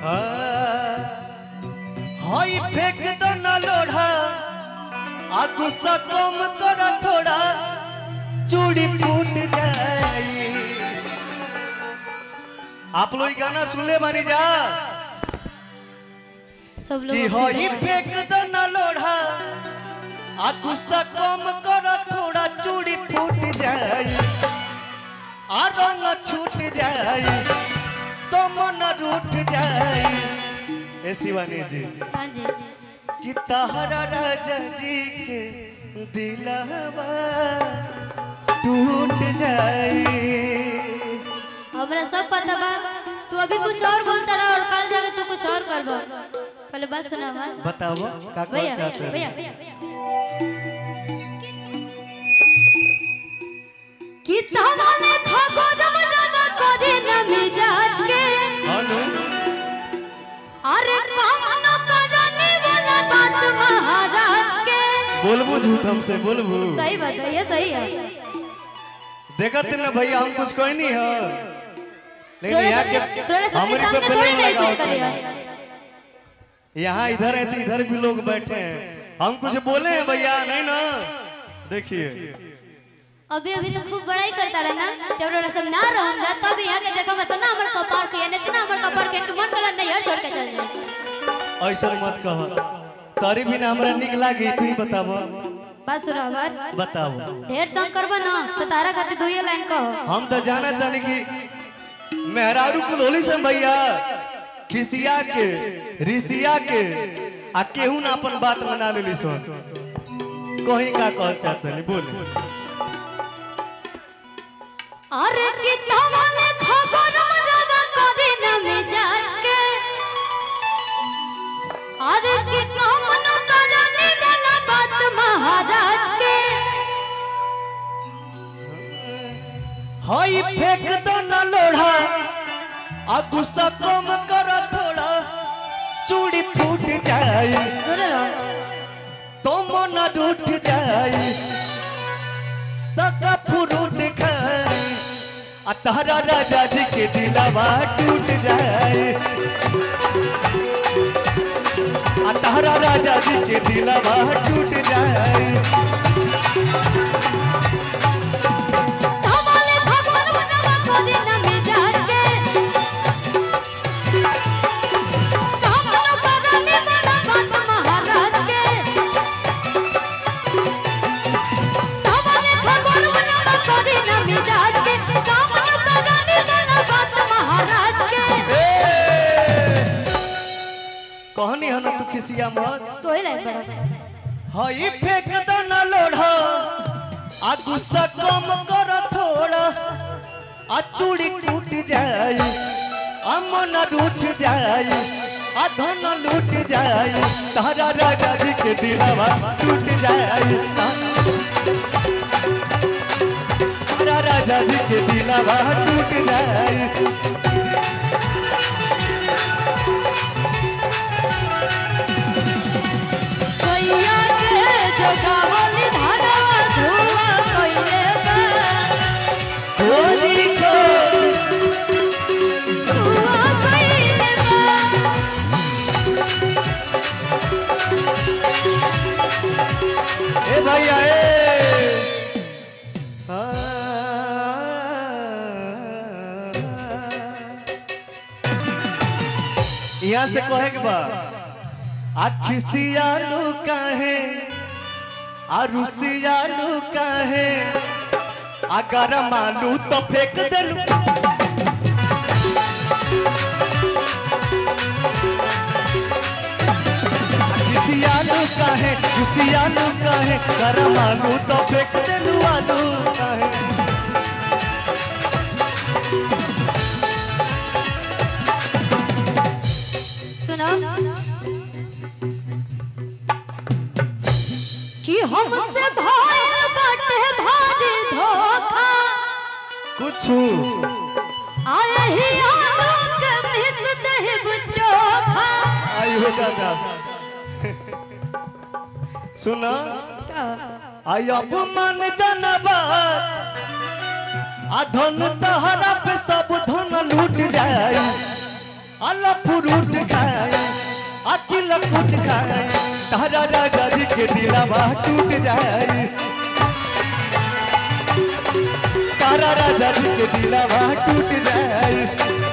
हाय फेंक दो ना लोढ़ा आ गुस्सा कम करा थोड़ा चूड़ी फूट जाए। आप लोग गाना सुन ले मानी जा सब लोग कि हाय फेंक दो ना लोढ़ा आ गुस्सा कम करा थोड़ा चूड़ी फूट जाए आ रंग छूट जाए तो मन रूठ जाए। ए शिवानी जी हां जी कि तहरा राजा जी के दिलवा टूट जाए। हमरा सब पता बा तू अभी कुछ और बोलता रहा और कल जाके तू कुछ और करबो। पहले बात सुना हमार बताओ का भैया चाहते हैं? भैया कि तमने खगो जब जब कोदी न मिजाज के हेलो अरे काम न करने वाला बात महाराज के बोलबू झूठ हमसे बोलबू। सही बात है ये सही है। देखत ना भैया हम कुछ कोई नहीं है लेकिन यहाँ के हमारे पे थोड़ी नहीं कुछ प्लेन करेगा। यहाँ इधर है तो इधर भी लोग बैठे हैं हम कुछ बोले हैं भैया नहीं ना। देखिए अभी अभी तो खूब बड़ाई करता रहा ना जब रोड़ा सब ना रहो हम जा तब यहाँ के देखो मत ना हमर कपार के ने तना हमर कपार के मन कला नहीं यार छोड़ के चल जाए। ऐसा मत कहो तारी भी ना हमरा निक लागी तू ही बताबो। बात सुनो हमार बताओ ढेर तंग करबो ना तो तारा खातिर दो ही लाइन कहो। हम तो जाना तानी कि मेहरारू कुल होली से भैया खिसिया के रिसिया के आ केहू ना अपन बात बना लेली सो कहीं का कह चाहते नहीं बोले। अरे कि तमने खबर मजावा कोदी न मिजाज के अरे कि काम न करने वाला बात महाराज के हाय फेंक दो ना लोढ़ा आ गुस्सा कम कर थोड़ा चूड़ी फूट जाए दूर रहो तो मन रूठ जाए तका फुरूट खाए आ तारा राजा जी के दिलवा टूट जाए आ तारा राजा जी के दिलवा टूट जाए। तमने खबर मजावा कोदी न मिजाज के काम न करने वाला बात महाराज के तमने खबर मजावा कोदी न मिजाज के काम न करने वाला बात महाराज के कहनी है ना तू खिसिया मत तो ही लाइन पड़ा हाय फेंक दो ना लोढ़ा आ गुस्सा कम कर थोड़ा आ चूड़ी टूट जाए आ मन रूठ जाए आ धन लूट जाए तारा राजा जी के दिलवा टूट जाए तारा राजा जी के दिलवा टूट जाए। सैया के जगावली धारावा धुआ कइले बा होली को धुआ कइले बा ए भैया ए यहाँ से कहे के बा खिसियालू काहे आ रुसियालू काहे अगर मालू तो फेंक देलू खिसियालू काहे रुसियालू काहे अगर मालू तो फेंक देलू आलू काहे। सुनो कि हमसे भइल बाटे भारी धोखा कुछ आए ही आलू के मिस देह चोखा आई हो दादा सुना आई अपमान जनबा आ धन तहरा पे सब धन लूट जाए आ अला फ्रूट खाए अकेला कुट खाए तारा राजा जी के दिलावा टूट जाए तारा राजा जी के दिलावा टूट जाए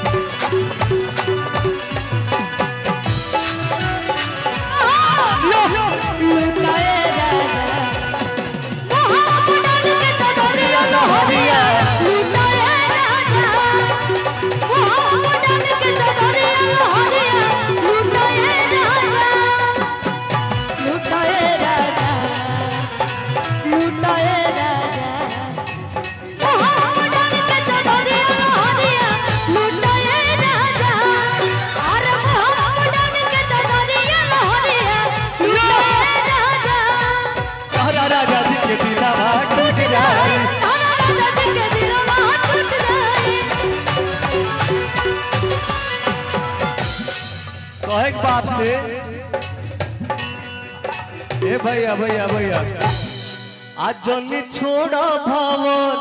कहे बाप से ए भैया भैया भैया आज जनी छोड़ा भवन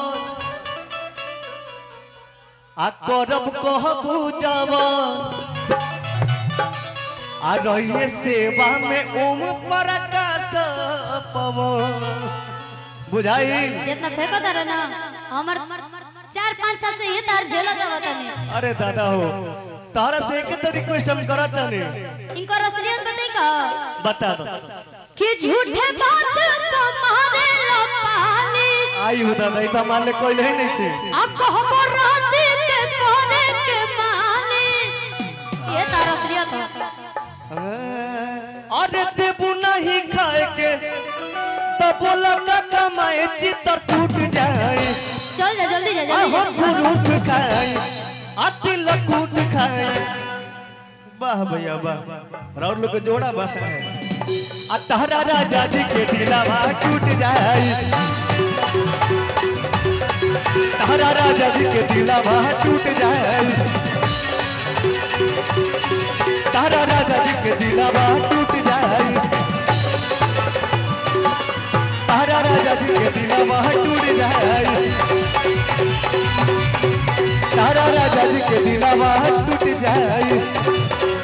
आ करब कहबू जवन आ रहिए सेवा में ओम प्रकाश पवन बुझाई जितना फेंको तारे ना हमर 4-5 साल से ये तार झेला देवा तनी अरे दादा हो तारा से एक तो रिक्वेस्ट हम करत तनी इनको रसलियत बताई का बता दो कि झूठे बात को मारे लो पानी आई हो दादा इतना मान ले कोई नहीं थी अब कहबो राती के कोने के मानी ये तारा रसलियत अरे देबू नहीं खाए के तो बोला का कमाए चित्तर टूट जाए चल जा जल्दी जा हम फ्रूट खाए अति लकूट खाए वाह भैया वाह राउर लोग जोड़ा वाह आ तारा राजा जी के दिलावा टूट जाए तारा राजा जी के दिलावा टूट जाए तारा राजा जी के दिलावा टूट जाए तारा राजा जी के दिलावा टूट जाए तारा राजा जी के दिलावा टूट जाए